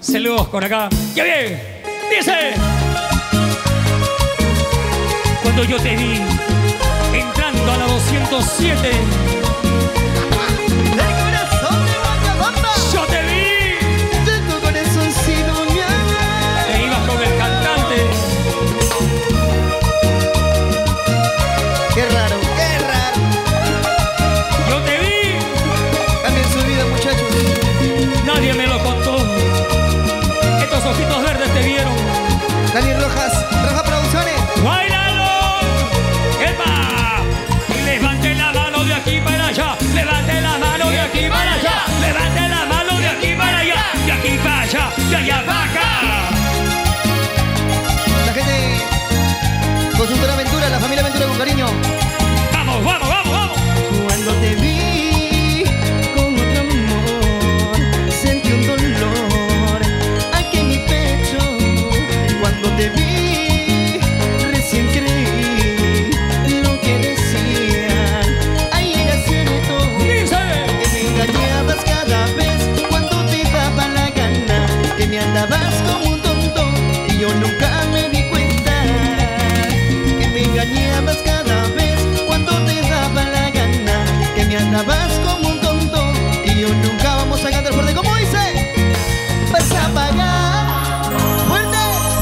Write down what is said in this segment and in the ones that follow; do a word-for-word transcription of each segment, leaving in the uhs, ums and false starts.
Saludos por acá. ¡Qué bien! Dice: cuando yo te vi entrando a la doscientos siete, ¡el corazón de Guayabamba! yo te vi. De tu corazoncito, mi amor. Te ibas con el cantante. ¡Qué raro, qué raro! Yo te vi. Cambien su vida, muchachos. Nadie me lo contó. Estos ojitos verdes te vieron. Dani Rojas, Roja Producciones. ¡Bailalo! ¡Epa! Y levante la mano de aquí para allá. Levante la mano de aquí para allá. Levante la mano de aquí para allá. De aquí para allá. De allá para acá. La gente, Consultora Aventura, la familia Aventura con cariño. ¡Vamos, vamos, vamos, vamos! Cuando te vi con otro amor, sentí un dolor aquí en mi pecho. Cuando te vi, recién creí lo que decían. Ahí era cierto que me engañabas cada vez cuando te daba la gana, que me andabas como un tonto y yo nunca me di cuenta. Que me engañabas cada vez cuando te daba la gana, que me andabas como un tonto y yo nunca. Vamos a cantar fuerte como dice. Vas a pagar fuerte,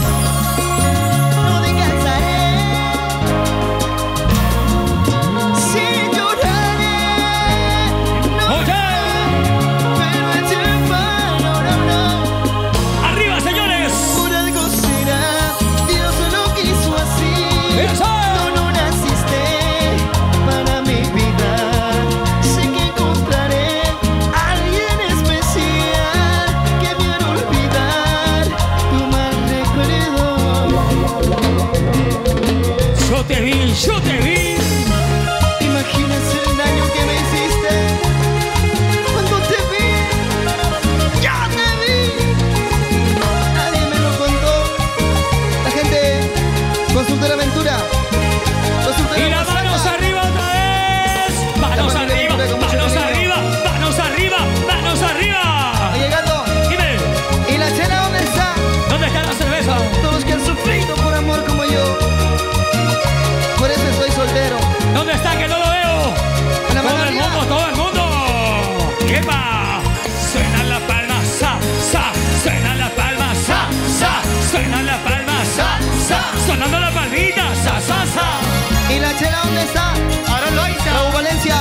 no descansaré. Si lloraré, no Oye. pero es el no, no, no. ¡Arriba, señores! Por algo será, Dios lo quiso así. ¡Eso! No, no naciste para mi vida. Sé que encontraré a alguien especial que me hará olvidar tu mal recuerdo. Yo te vi, yo te vi. Imaginas el daño que me hiciste cuando te vi. ¡Ya te vi! Nadie me lo contó. La gente, Consultora Aventura. Consultora Y las Aventura. manos arriba otra vez. Manos La arriba, familia con mucho manos cariño. arriba, manos arriba, manos arriba. Oye, Gato, Dime, ¿y la chela dónde está? ¿dónde está la cerveza? Todos los que han sufrido por amor como yo. Por eso estoy soltero. ¿Dónde está que no lo veo? Con la mano Todo el arriba. mundo, todo el mundo. ¡Epa! Suenan las palmas, sa, sa. Suenan las palmas, sa, sa. Suenan las palmas, sa, sa. Sonando la palmita, sa, sa, sa. ¿Y la chela dónde está? Ahora lo hice. Raúl Valencia.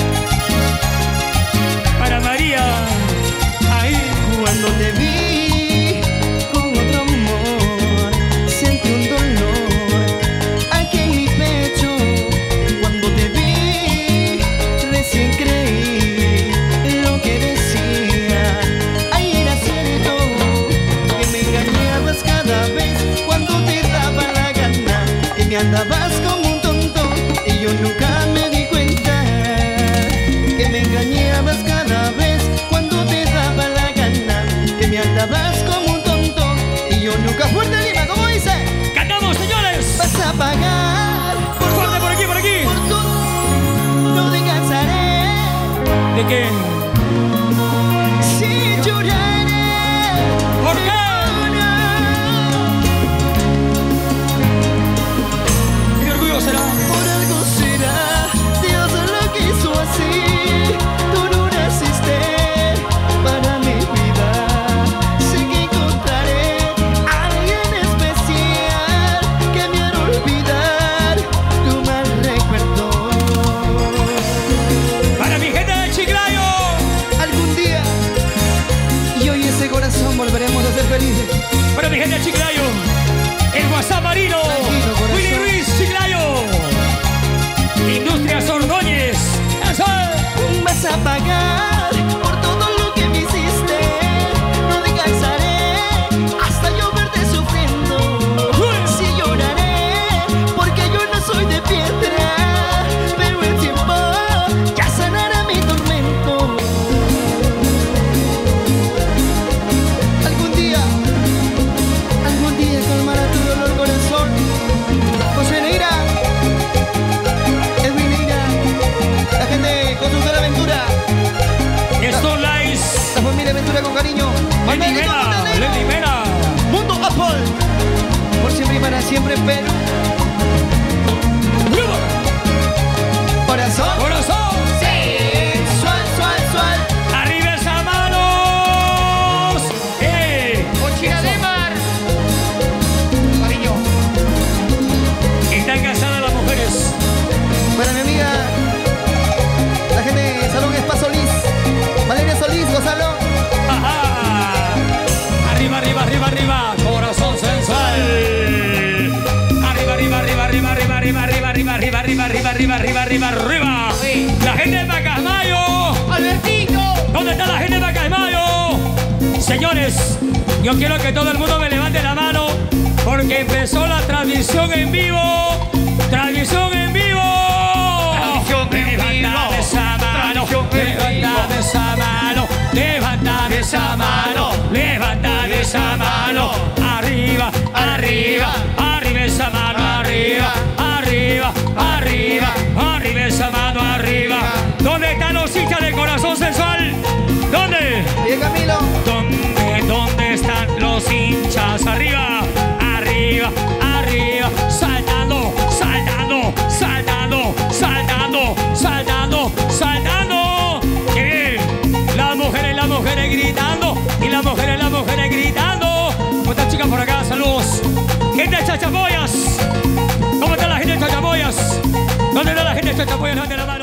Para María. Ahí. Cuando te vi con otro amor, sentí un dolor aquí en mi pecho. Cuando te vi, recién creí lo que decía. Ahí era cierto que me engañabas cada vez cuando te daba la gana, que me andabas como un tonto y yo nunca me di cuenta. Que me engañabas cada vez cuando te daba la gana, que me andabas como un tonto y yo nunca. Fuerte Lima, como dice. ¡Cantamos, señores! Vas a pagar por Fuerte por aquí, por aquí. por tu, no descansaré. ¿De qué? Si lloraré. ¿Por qué? ¿Qué orgullo será? Por algo será, Dios lo quiso así. Tú no naciste para mi vida. Sé que encontraré a alguien especial que me hará olvidar tu mal recuerdo. Para mi gente de Chiclayo. siempre en Perú. Corazón, Corazón. sensual, sual, sual. Arriba esas manos. Eh. Mochila de mar. Cariño. Están casadas las mujeres. Para mi amiga, la gente de Salón Spa Solís, Valeria Solís, Gonzalo. Ajá. Arriba, arriba, arriba, arriba. Corazón sensual. Arriba, arriba, arriba, arriba, arriba, arriba, arriba, arriba, arriba, arriba, arriba, arriba, arriba, arriba, arriba. Sí. La gente de Pacasmayo. Albertito. ¿Dónde está la gente de Pacasmayo? Señores, yo quiero que todo el mundo me levante la mano porque empezó la transmisión en vivo. Transmisión en vivo. Transmisión en vivo. Levántame esa mano. Levántame esa mano. Levántame esa mano. Levántame esa mano. Arriba, arriba, arriba esa mano, arriba, arriba, arriba, arriba esa mano, arriba. ¿Dónde están los hinchas de Corazón Sensual? ¿Dónde? Bien, Camilo. ¿Dónde, dónde están los hinchas? Arriba, arriba, arriba, saltando, saltando, saltando, saltando, saltando, saltando. ¡Qué bien! Las mujeres, las mujeres gritando y las mujeres, las mujeres gritando. ¿Cómo están, chicas, por acá? Saludos. Gente de Chachapoyas. ¿Cómo está la gente de Chachapoyas? ¿Dónde está la gente de Chachapoyas? Levante la mano.